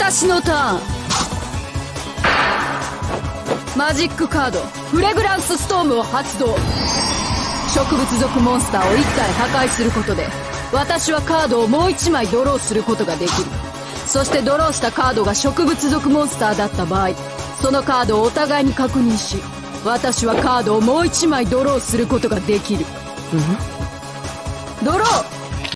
私のターン。マジックカードフレグランスストームを発動。植物族モンスターを1体破壊することで私はカードをもう1枚ドローすることができる。そしてドローしたカードが植物族モンスターだった場合、そのカードをお互いに確認し、私はカードをもう1枚ドローすることができる。ドロー。